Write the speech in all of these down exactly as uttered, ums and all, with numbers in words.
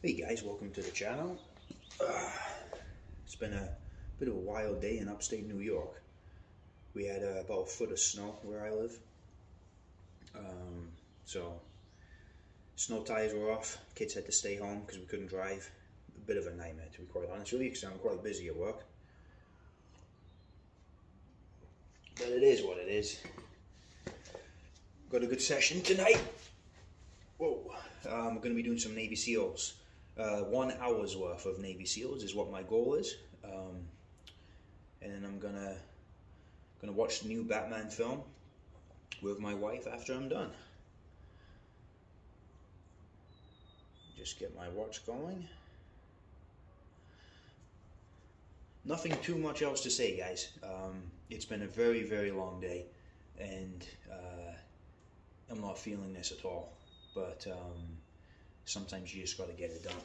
Hey guys, welcome to the channel. Uh, it's been a bit of a wild day in upstate New York. We had uh, about a foot of snow where I live. Um, so, snow tires were off. Kids had to stay home because we couldn't drive. A bit of a nightmare, to be quite honest with you, because I'm quite busy at work. But it is what it is. Got a good session tonight. Whoa. Um, we're going to be doing some Navy Seals. Uh, one hour's worth of Navy Seals is what my goal is. Um, and then I'm going to gonna watch the new Batman film with my wife after I'm done. Just get my watch going. Nothing too much else to say, guys. Um, it's been a very, very long day, and uh, I'm not feeling this at all. But um, sometimes you just got to get it done.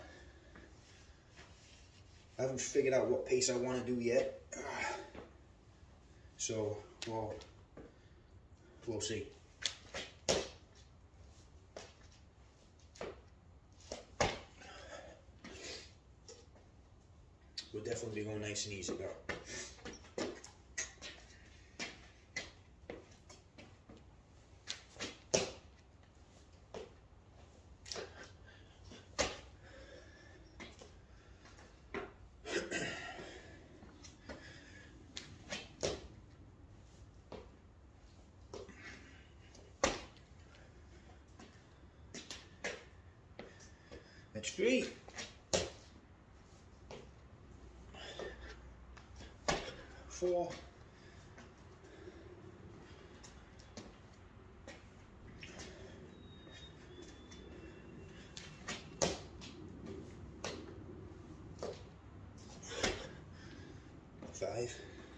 I haven't figured out what pace I want to do yet, so well, we'll see. We'll definitely be going nice and easy though. That's three. Four. Five.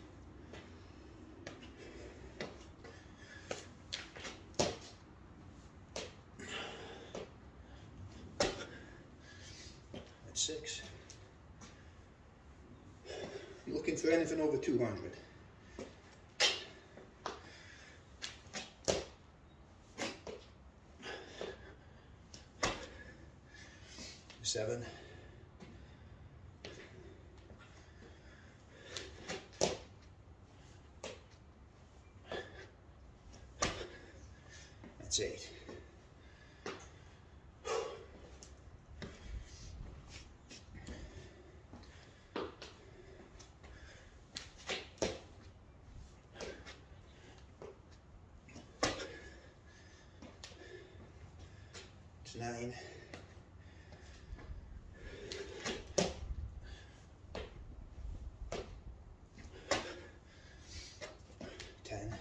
Six. You're looking for anything over two hundred. Seven. That's eight. Nine. Ten.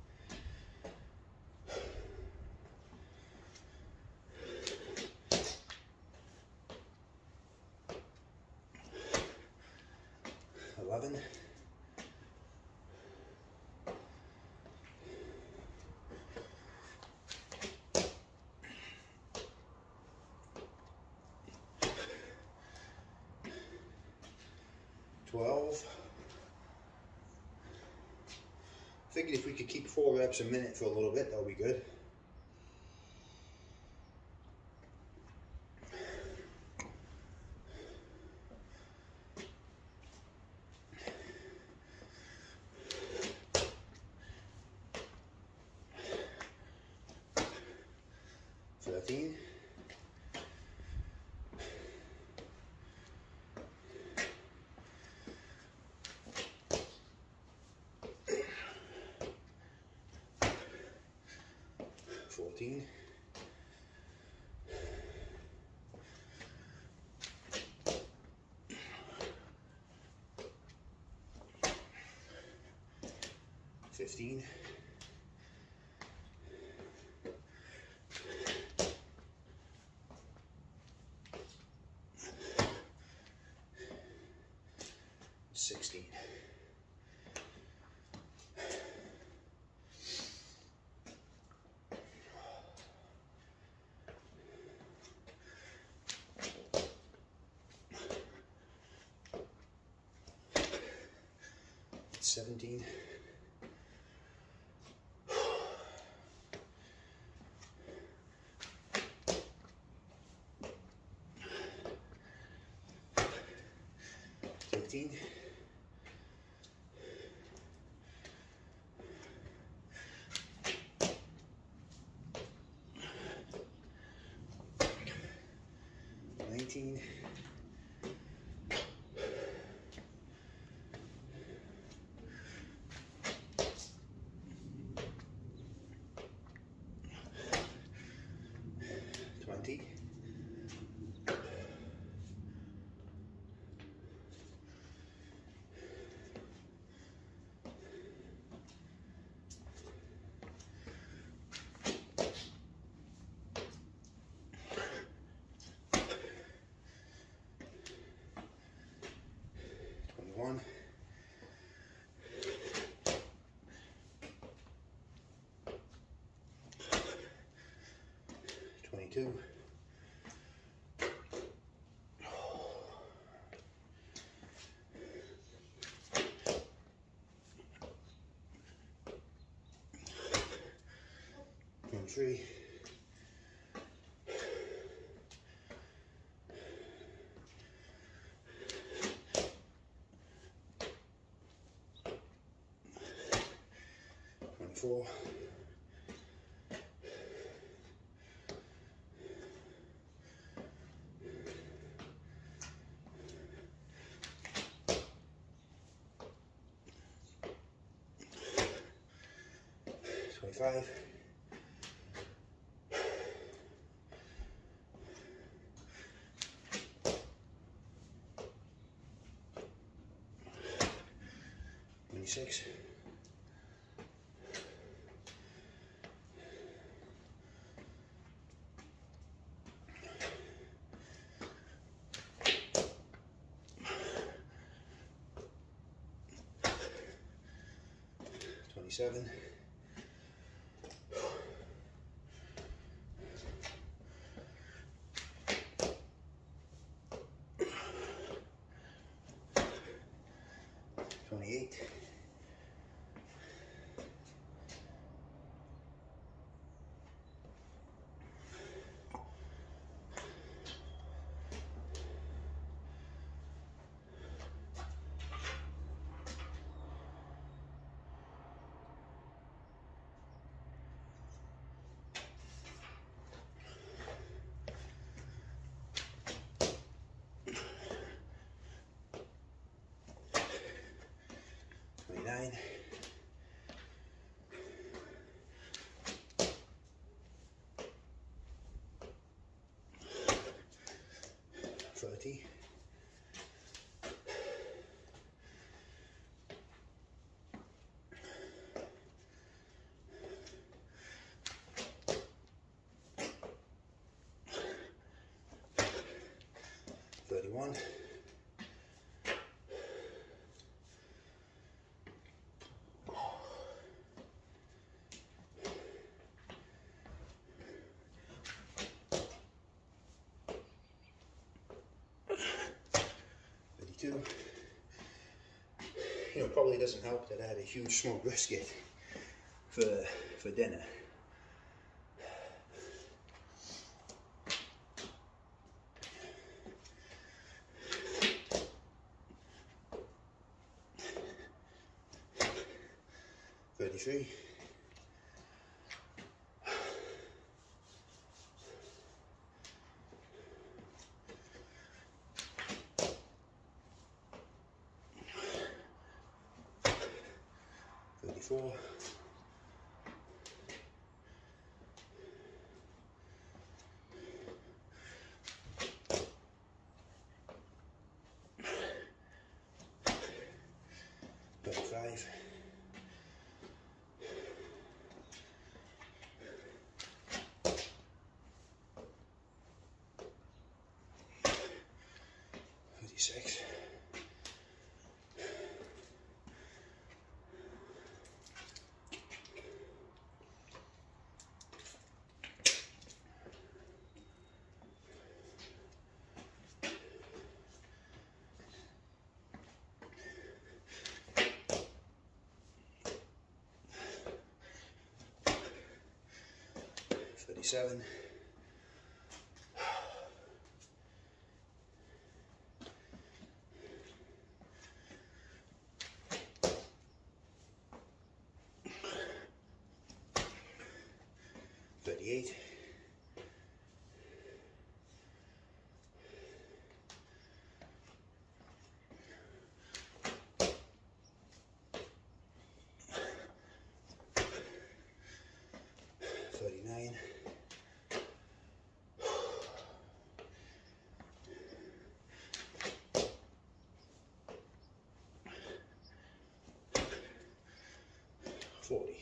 Eleven. twelve. Figured if we could keep four reps a minute for a little bit, that'll be good. thirteen. fourteen. fifteen. sixteen. seventeen. nineteen. nineteen. twenty. twenty-one. twenty-two. twenty-three. twenty-four. twenty-five. twenty-six. twenty-seven. twenty-eight. twenty-nine. thirty. thirty-one. thirty-two. You know, probably doesn't help that I had a huge smoked brisket for for dinner. thirty-three. thirty-four. thirty-five. thirty-six. thirty-seven. thirty-eight. thirty-nine. forty.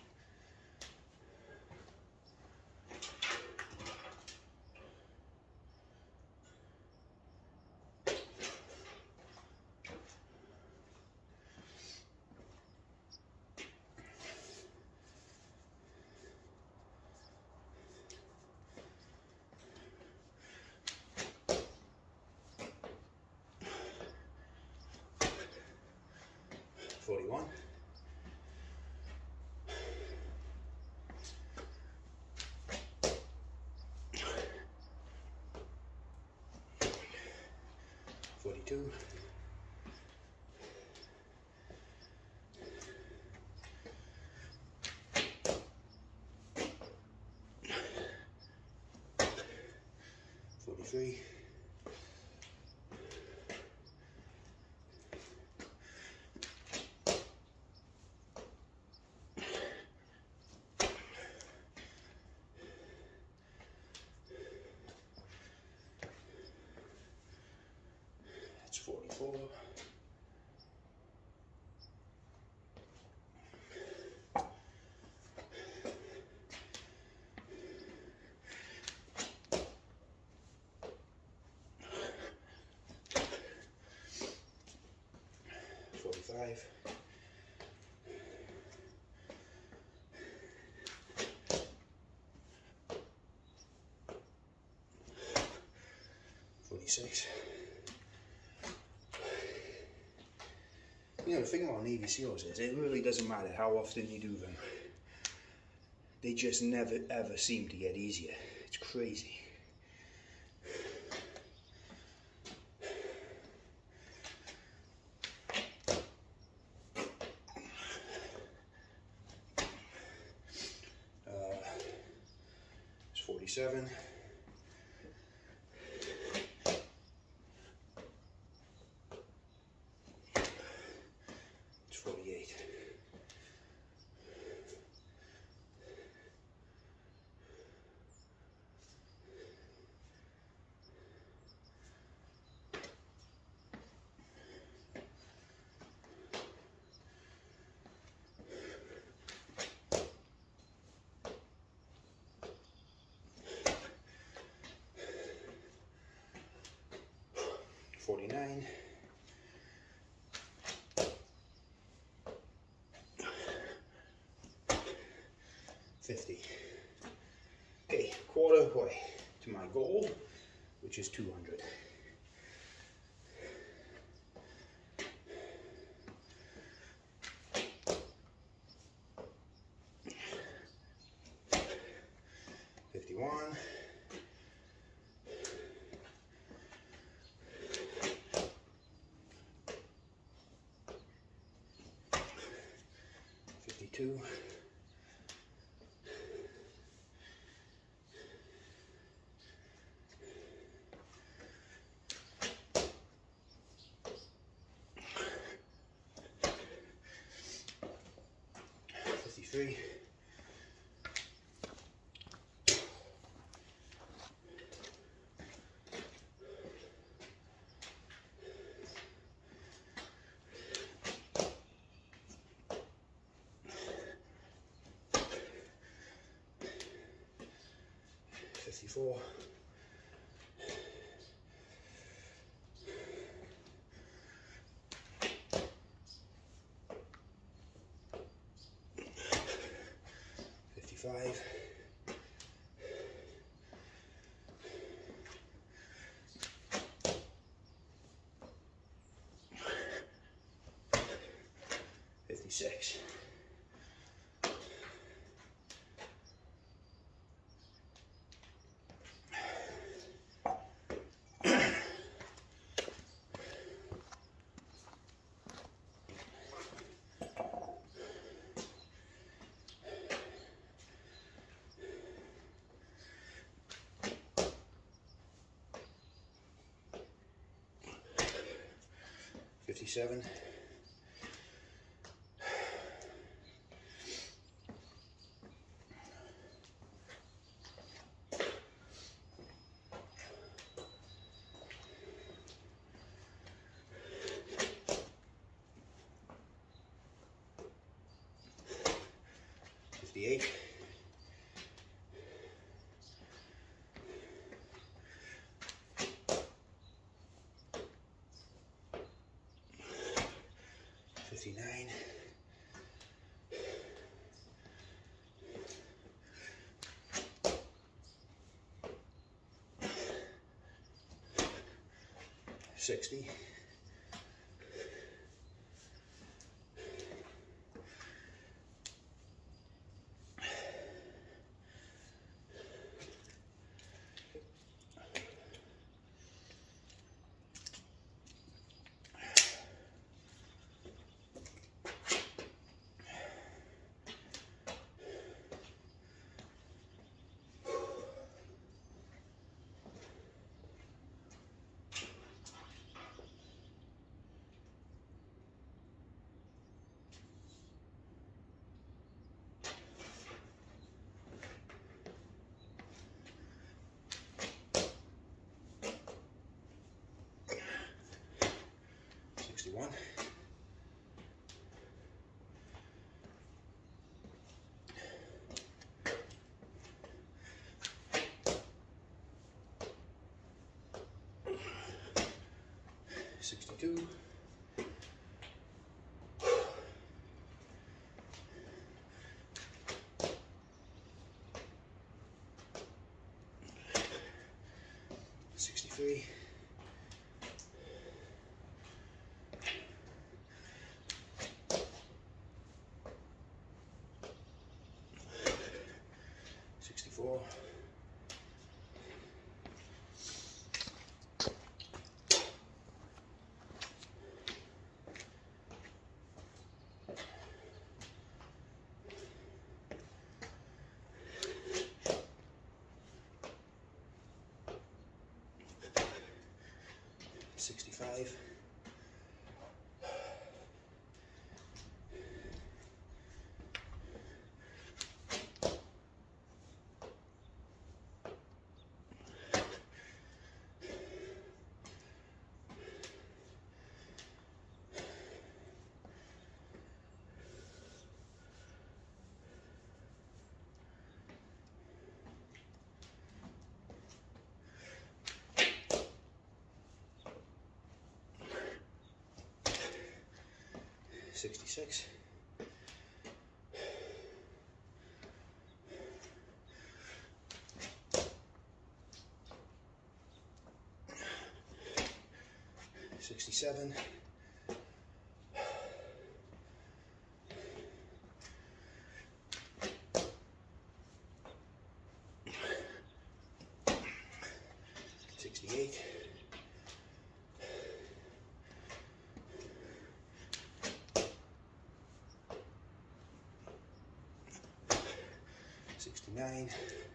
forty-one. forty-two. forty-three. That's forty-four. forty-five. forty-six. You know, the thing about Navy SEALs is it really doesn't matter how often you do them. They just never ever seem to get easier. It's crazy. Uh, it's forty-seven. forty-eight. forty-nine. fifty. Okay, quarter way to my goal, which is two hundred. fifty-one. fifty-two. fifty-three. fifty-four. fifty-five. fifty-six. fifty-seven. fifty-eight. fifty-nine. sixty. sixty-one. sixty-two. sixty-three. sixty-four. sixty-five. sixty-six. sixty-seven. sixty-eight. sixty-nine.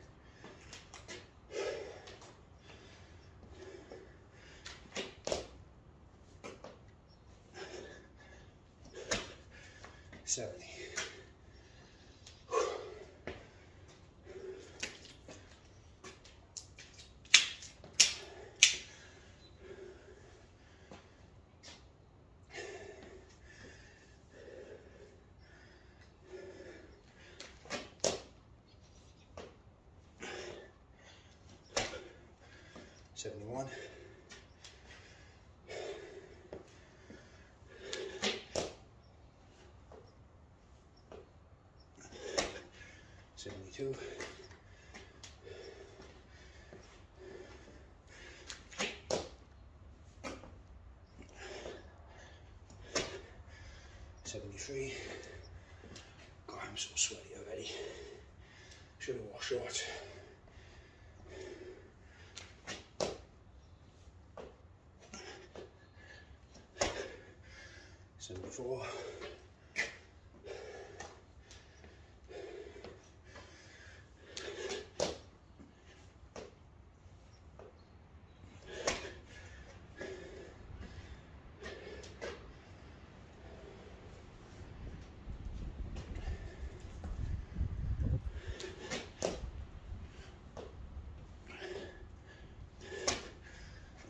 seventy. seventy-one. seventy-two. seventy-three. God, I'm so sweaty already. Should have worn shorts. seventy-four.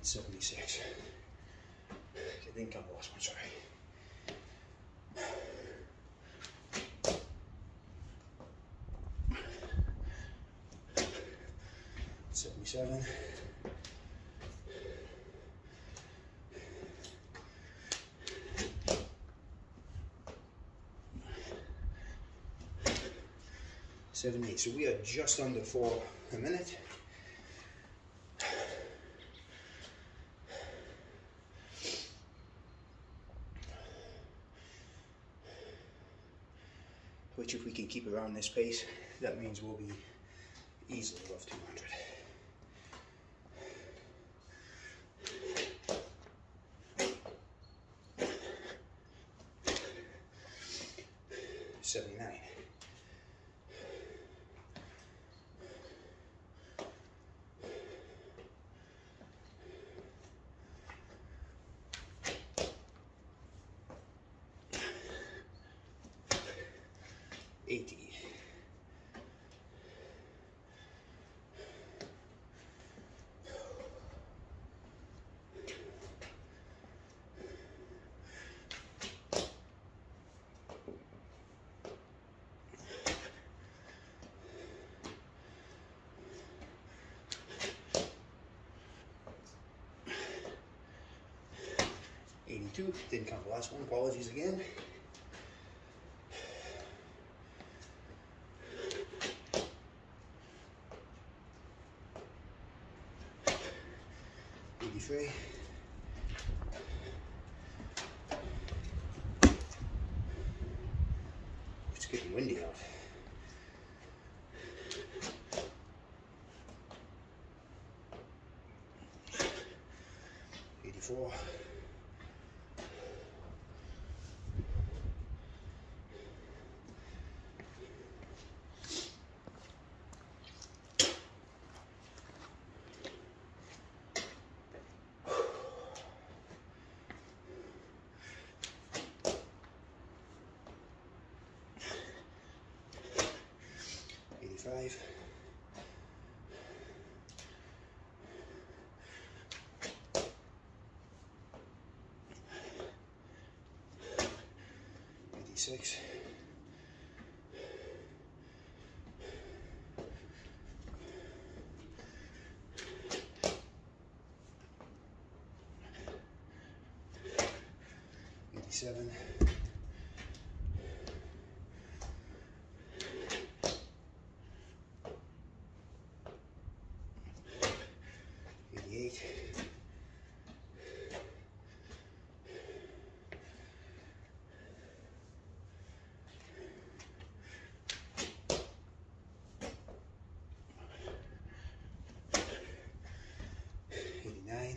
seventy-six. I didn't count the last one, sorry. seventy-seven. seventy-eight. So we are just under four a minute. Which, if we can keep around this pace, that means we'll be easily above two hundred. seventy-nine. eighty. eighty-two. Didn't count the last one. Apologies again. eighty-three. It's getting windy out. eighty-four. eighty-five. eighty-six. eighty-seven. eighty-eight. eighty-nine.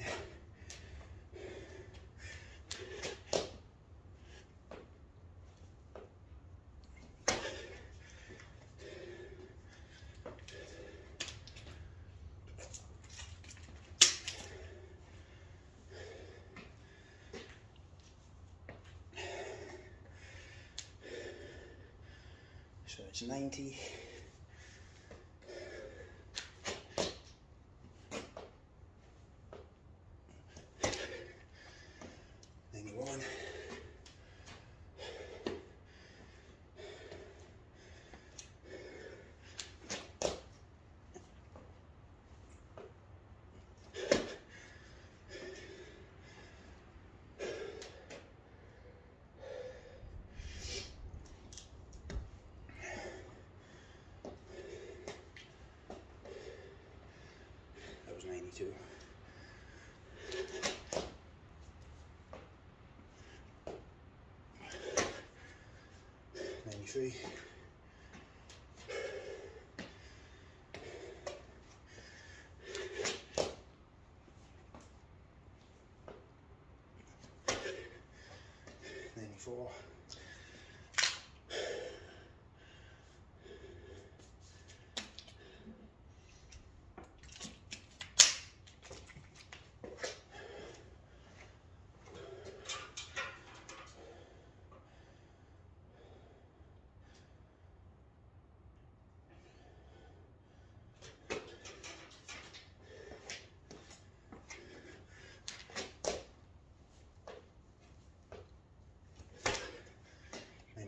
So it's ninety. ninety-one. ninety-two. ninety-three. ninety-four.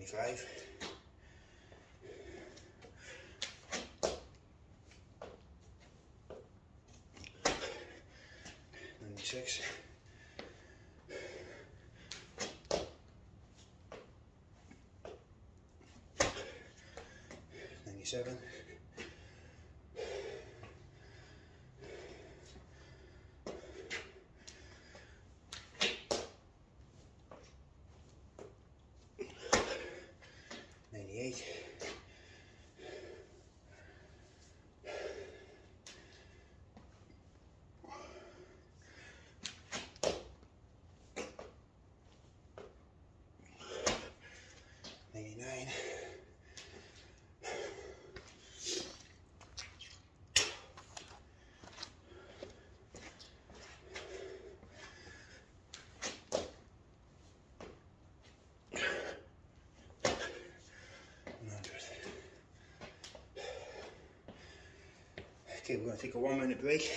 ninety-five. ninety-six. ninety-seven. ninety-eight. ninety-nine. Okay, we're going to take a one minute break.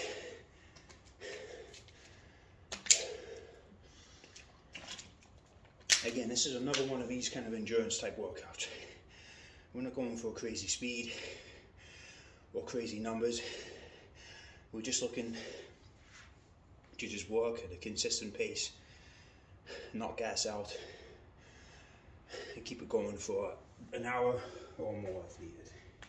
Again, this is another one of these kind of endurance type workouts. We're not going for crazy speed or crazy numbers. We're just looking to just work at a consistent pace, not gas out, and keep it going for an hour or more if needed.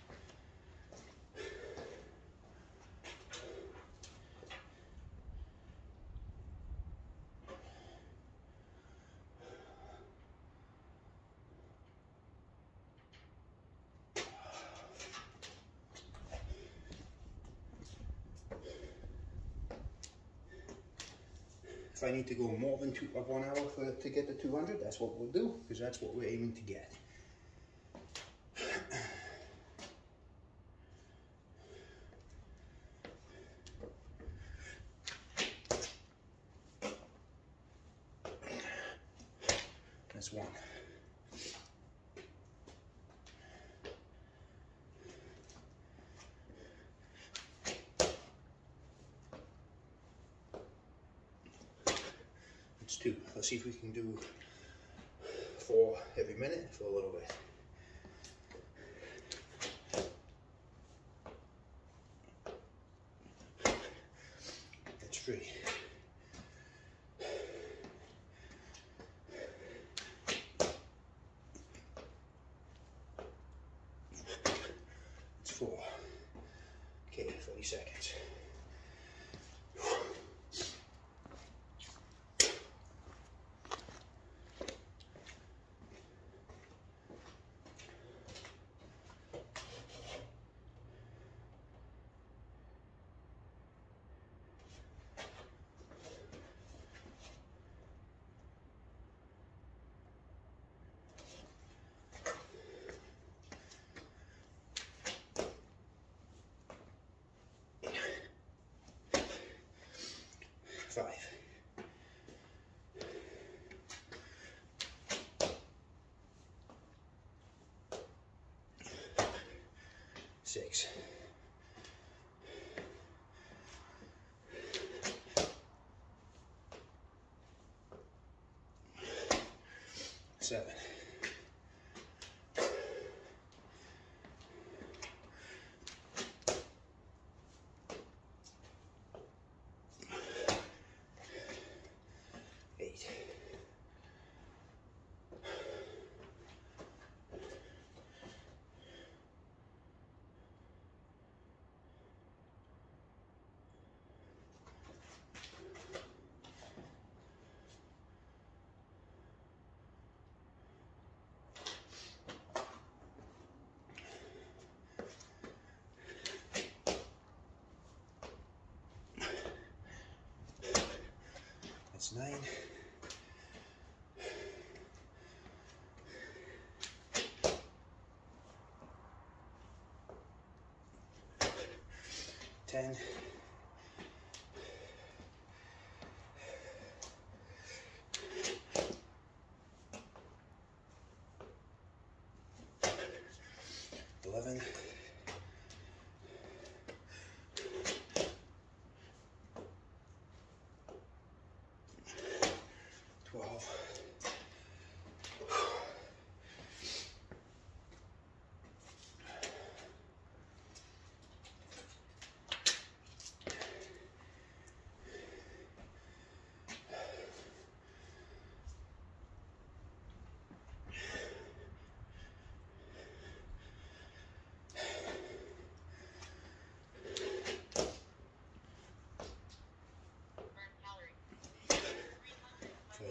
If I need to go more than two, uh, one hour for, to get to two hundred, that's what we'll do, because that's what we're aiming to get. That's one. Two. Let's see if we can do four every minute for a little bit. That's three. That's four. Okay, thirty seconds. Five. Six. Seven. Eight. That's nine. Ten. Eleven. Twelve.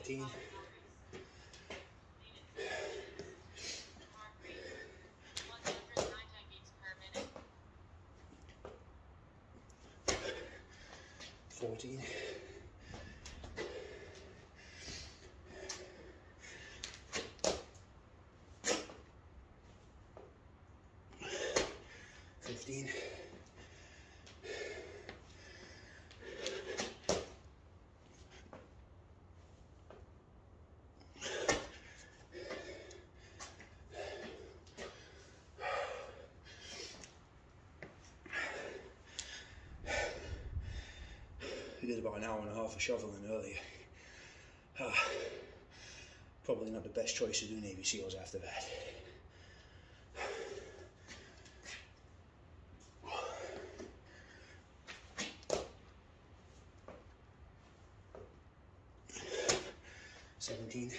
fourteen. fourteen. fifteen. We did about an hour and a half of shoveling earlier. Ah, probably not the best choice to do Navy Seals after that. seventeen.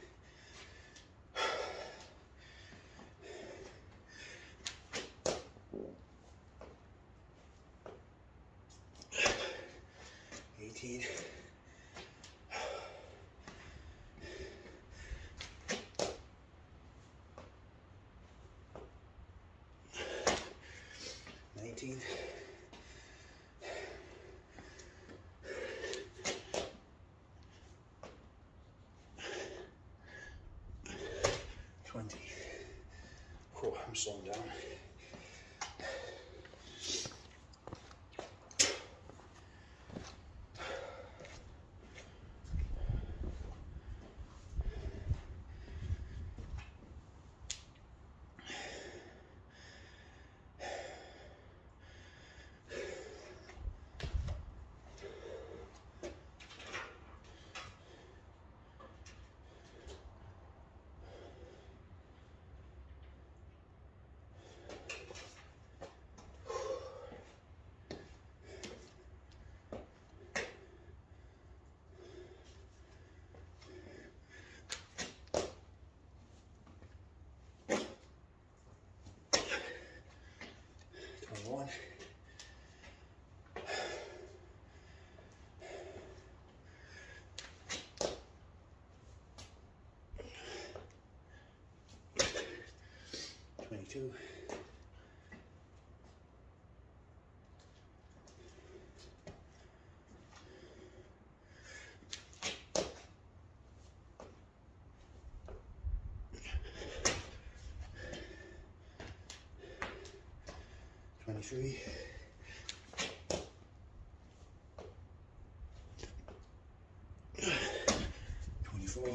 eighteen. nineteen. twenty. Oh, I'm slowing down. twenty-one. twenty-two. twenty-three. twenty-four.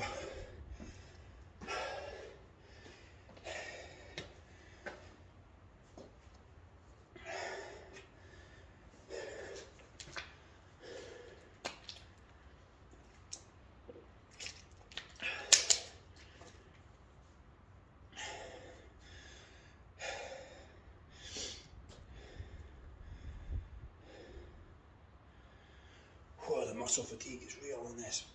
Oh, the muscle fatigue is real on this.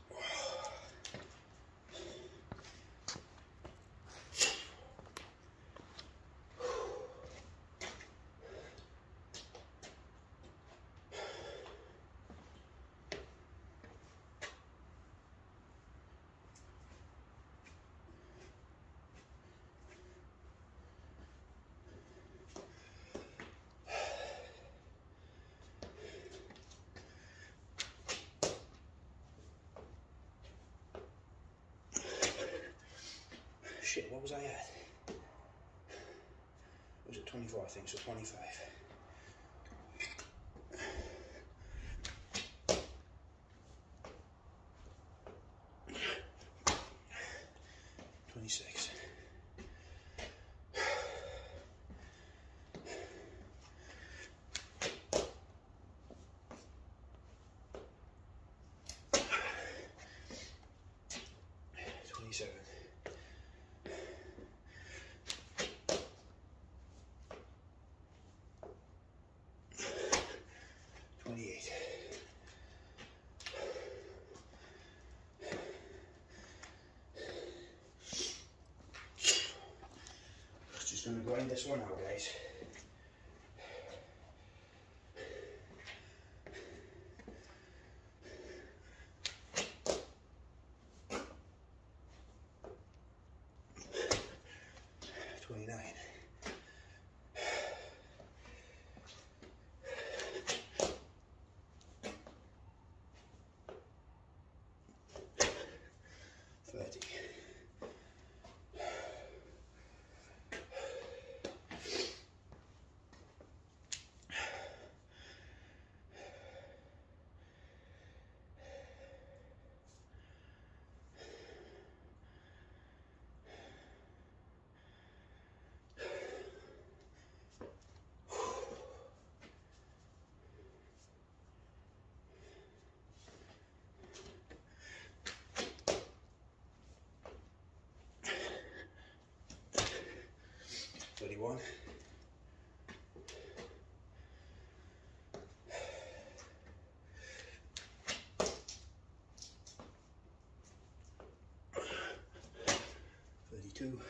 Shit, what was I at? Was it twenty-four, I think, so twenty-five. twenty-six. twenty-seven. twenty-eight. Just gonna grind this one out, guys. thirty. thirty-one. thirty-two.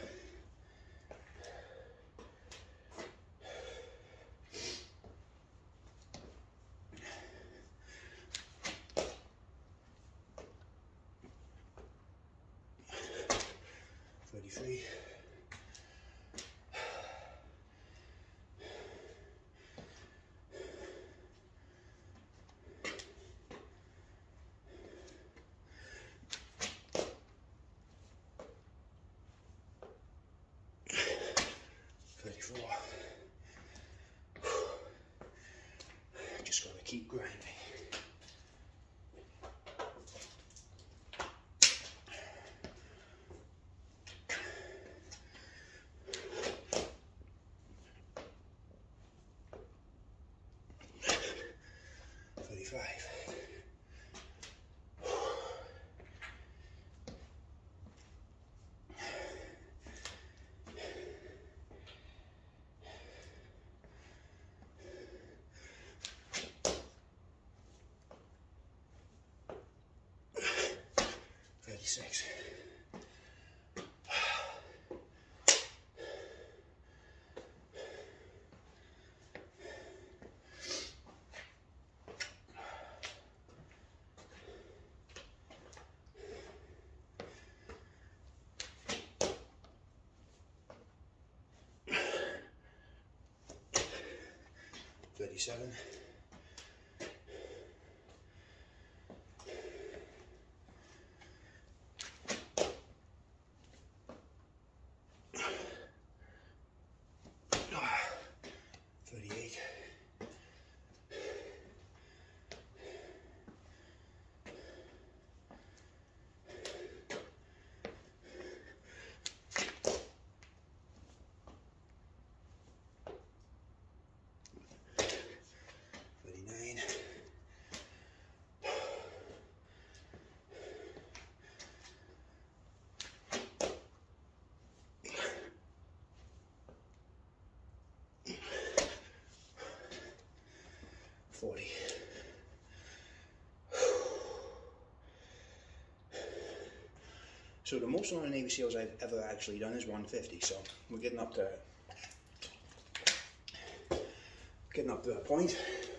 thirty-three. thirty-four. Just gotta keep grinding. thirty-five. thirty-six. thirty-seven. thirty-eight. thirty-nine. forty. So the most amount of Navy SEALs I've ever actually done is one fifty, so we're getting up to getting up to that point.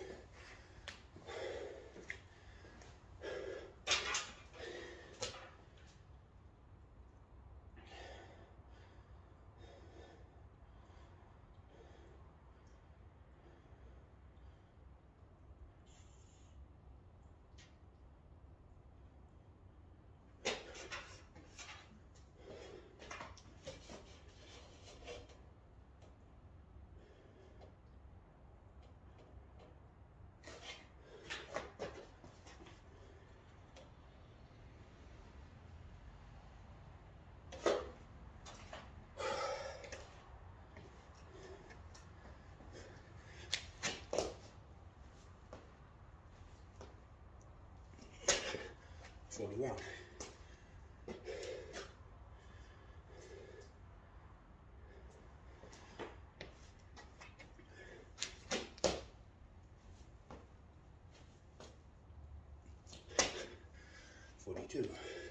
forty-one. forty-two.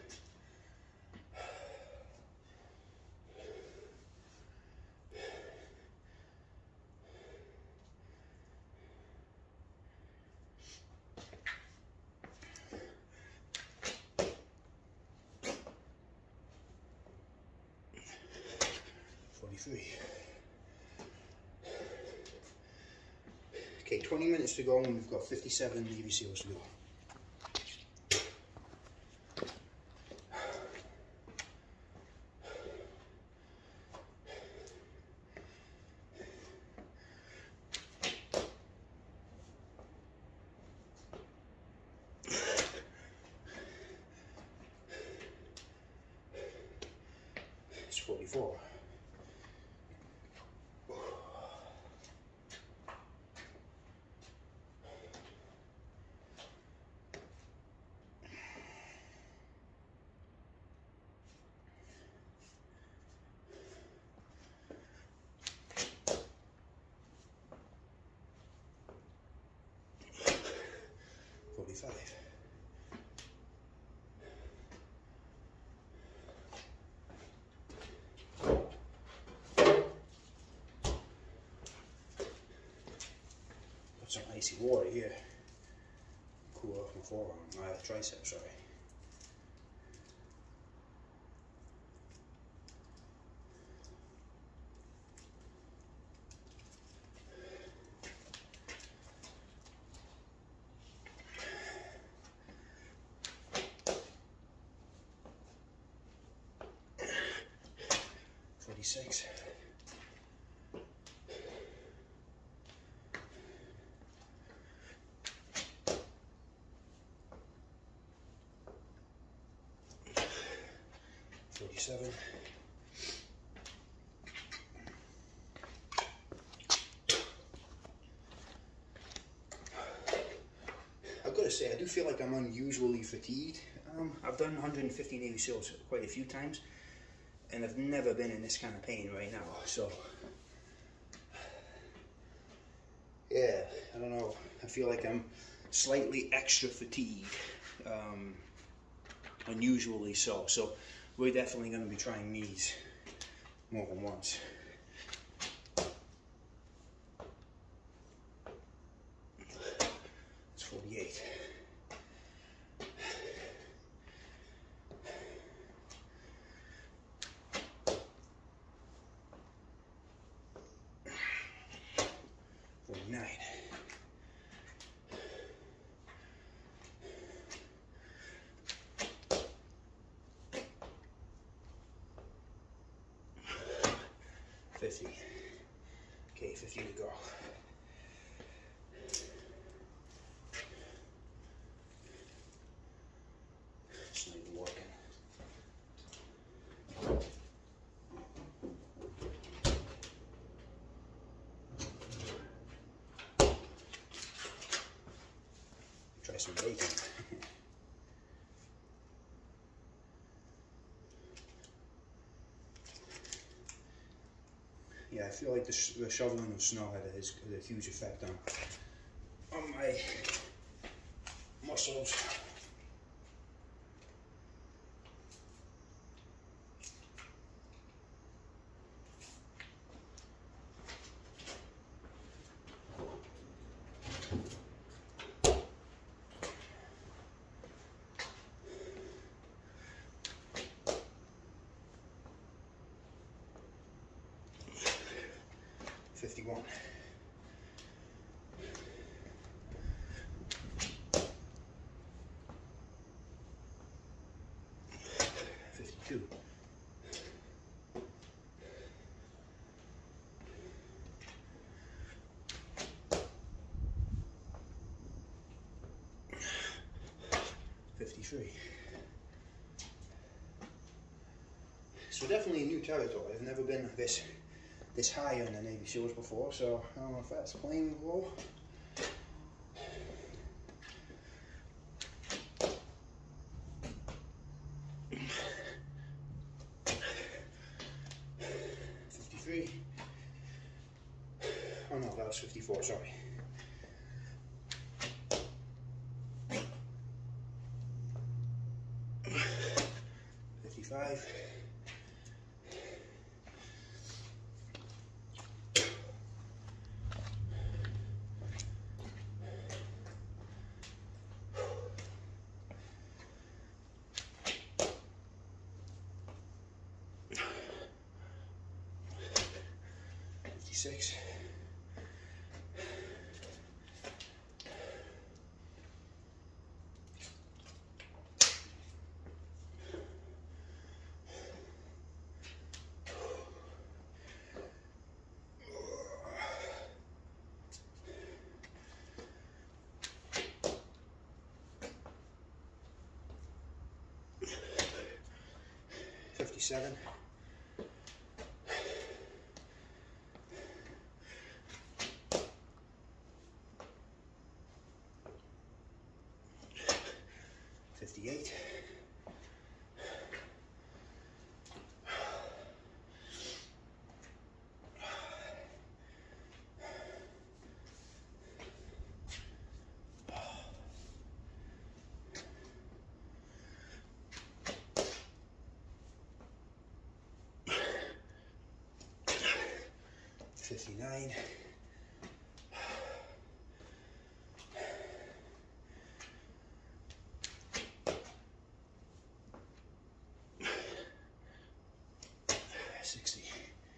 forty-three. Okay, twenty minutes to go and we've got fifty-seven Navy SEALs to go. forty-four. forty-five. Put some icy water here. Cool off my forearm, my tricep, sorry. forty-six. forty-seven. I've got to say, I do feel like I'm unusually fatigued. Um, I've done one hundred fifty Navy SEALs quite a few times, and I've never been in this kind of pain right now, so yeah, I don't know, I feel like I'm slightly extra fatigued, um, unusually so, so we're definitely going to be trying these more than once. It's forty-eight. forty-nine. fifty. Okay, fifty to go. Just need to work in. Try some bacon. Yeah, I feel like the, sh the shoveling of snow had a, had a huge effect on, on my muscles. fifty-one. fifty-two. fifty-three. So definitely a new territory. I've never been this this high on the Navy SEALs before, so I don't know if that's playing low. fifty-three. Oh no, that was fifty-four, sorry. fifty-five. fifty-six. fifty-seven. weight. fifty-nine. sixty.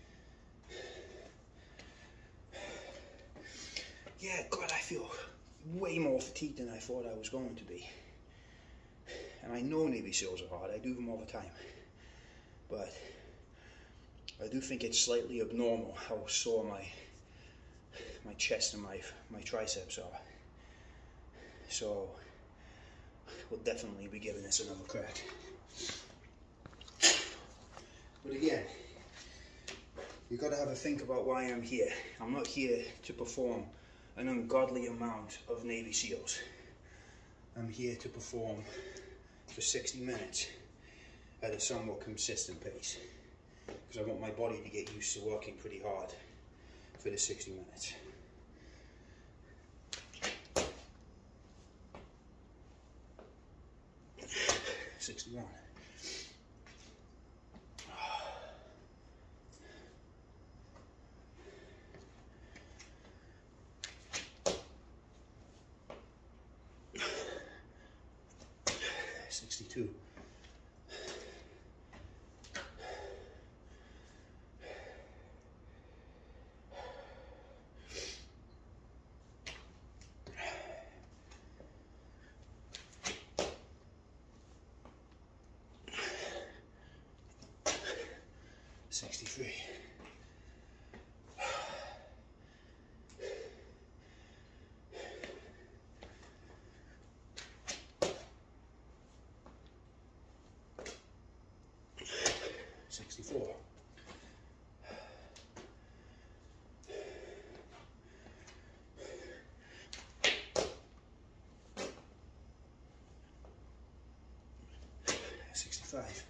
Yeah, God, I feel way more fatigued than I thought I was going to be. And I know Navy SEALs are hard, I do them all the time. But I do think it's slightly abnormal how sore my my chest and my my triceps are. So we'll definitely be giving this another crack. But again, you've got to have a think about why I'm here. I'm not here to perform an ungodly amount of Navy SEALs. I'm here to perform for sixty minutes at a somewhat consistent pace, because I want my body to get used to working pretty hard for the sixty minutes. sixty-one. sixty-two. sixty-three. sixty-four. sixty-five.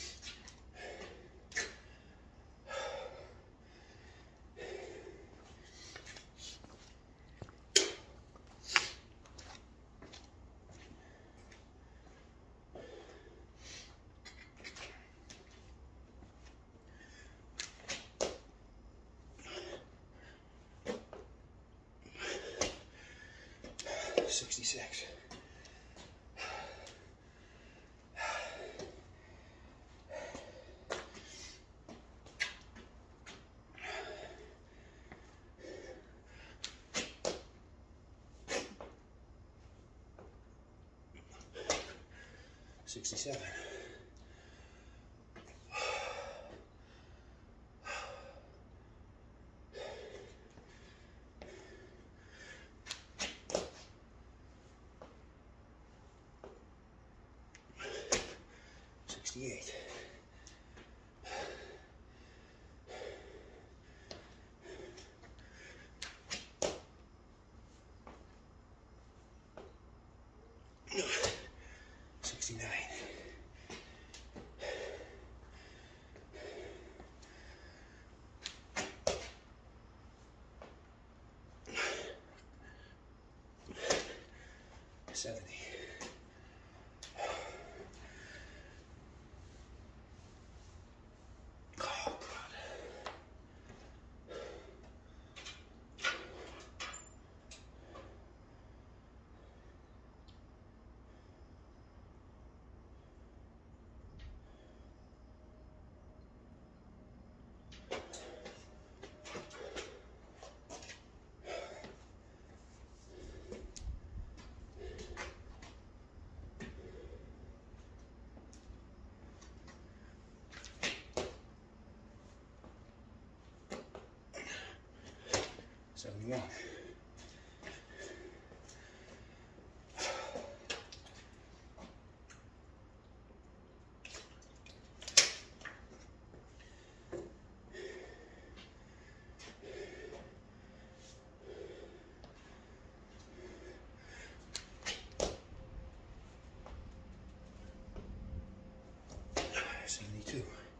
sixty-six. sixty-seven. sixty-eight. sixty-nine. seventy. seventy-one. seventy-two.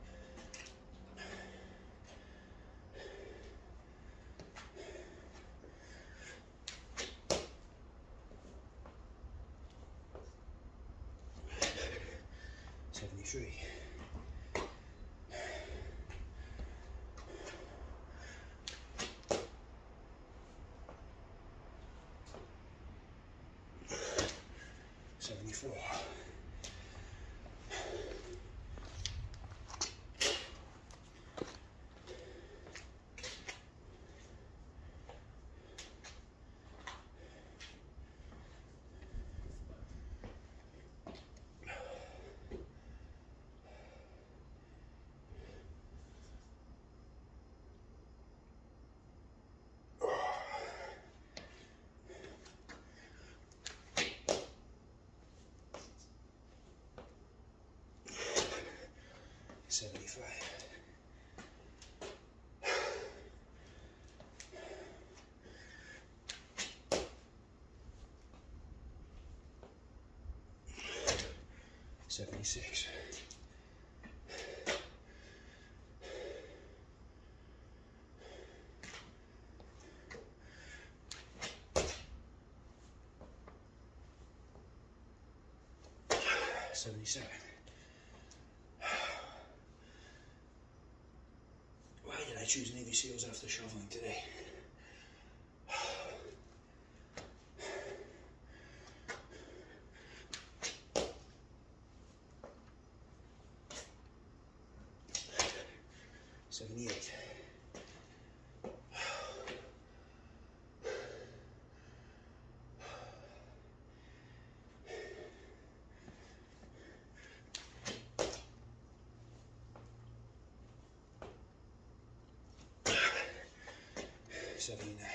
seventy-three. seventy-four. seventy-five. seventy-six. seventy-seven. Why did I choose Navy Seals after shoveling today? seventy-eight. seventy-nine.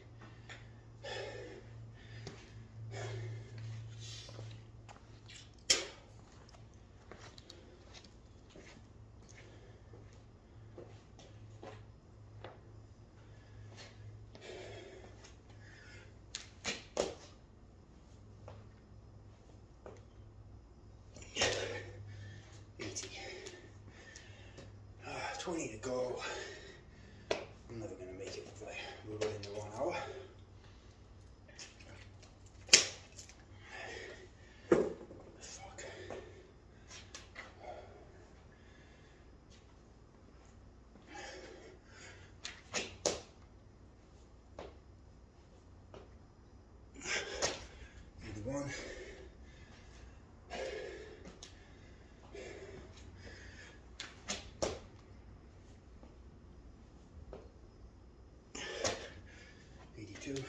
eighty. Uh, twenty to go. I'm never going to make it if I move it into one hour. Fuck. eighty-one. eighty-two.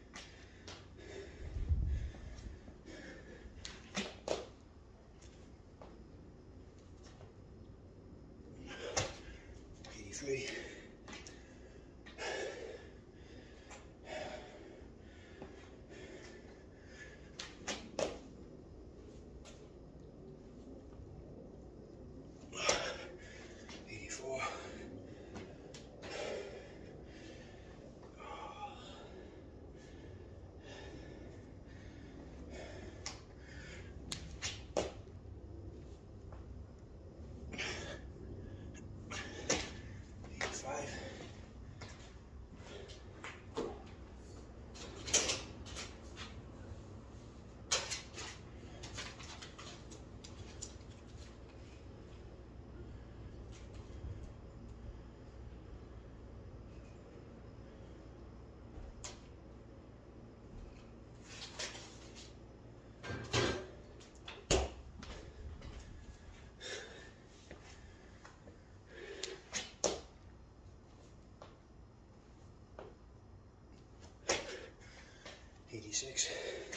eighty-three. eighty-four. eighty-five. eighty-six.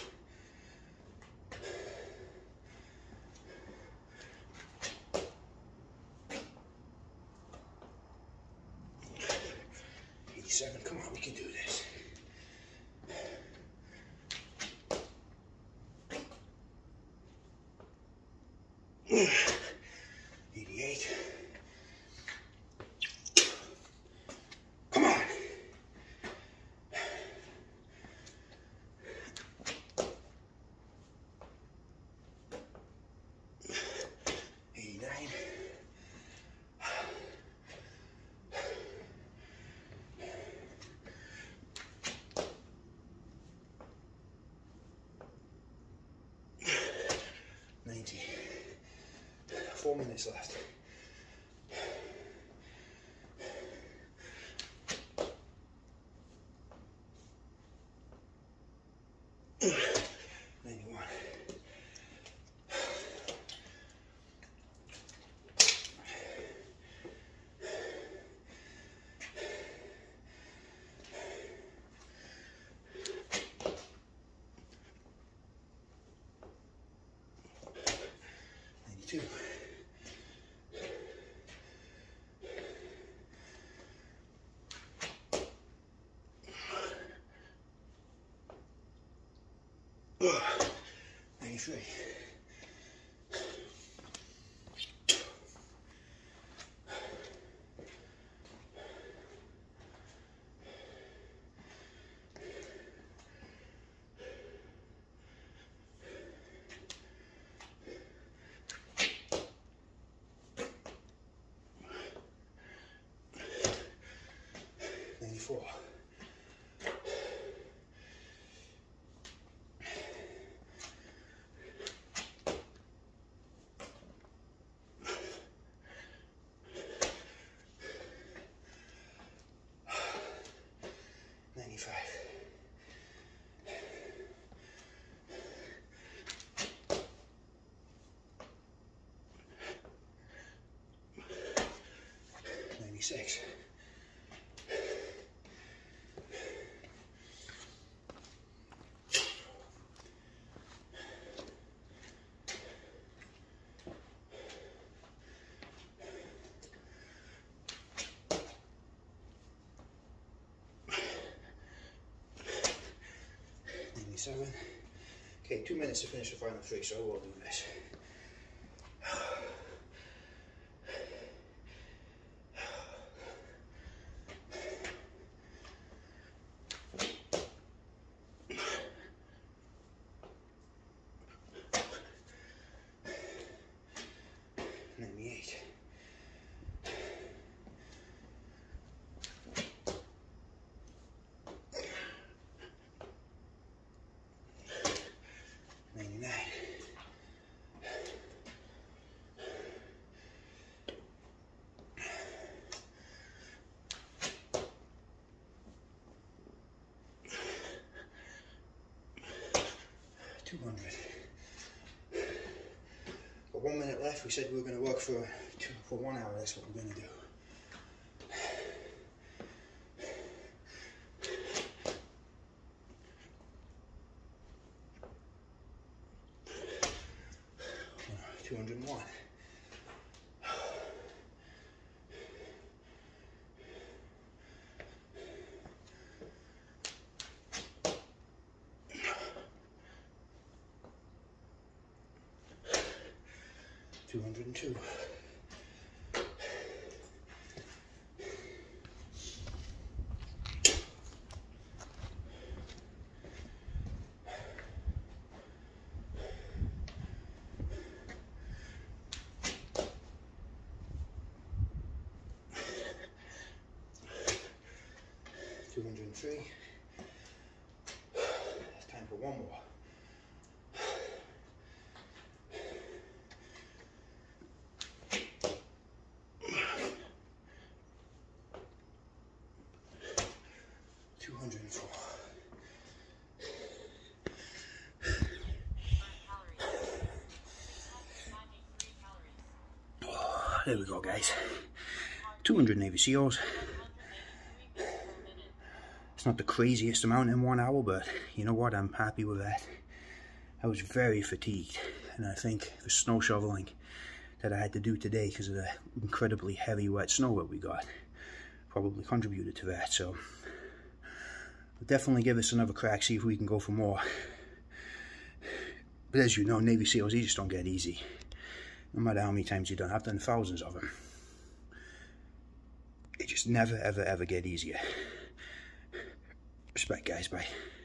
eighty-seven. Come on, we can do this. eighty-eight. Come on. eighty-nine. four minutes left. ninety-one. ninety-two. ninety-three. ninety-four. ninety-five. ninety-six. ninety-seven. Okay, two minutes to finish the final three, so I will do this. ninety-eight. ninety-nine. two hundred. Got one minute left. We said we were going to work for two, for one hour. That's what we're going to do. two hundred and one. two hundred and two. two hundred and three. It's time for one more. two hundred and four. Oh, there we go, guys. two hundred Navy Seals. It's not the craziest amount in one hour, but you know what? I'm happy with that. I was very fatigued, and I think the snow shoveling that I had to do today because of the incredibly heavy wet snow that we got probably contributed to that. So we'll definitely give this another crack, see if we can go for more. But as you know, Navy Seals, they just don't get easy. No matter how many times you've done, I've done thousands of them. They just never, ever, ever get easier. Respect, guys. Bye.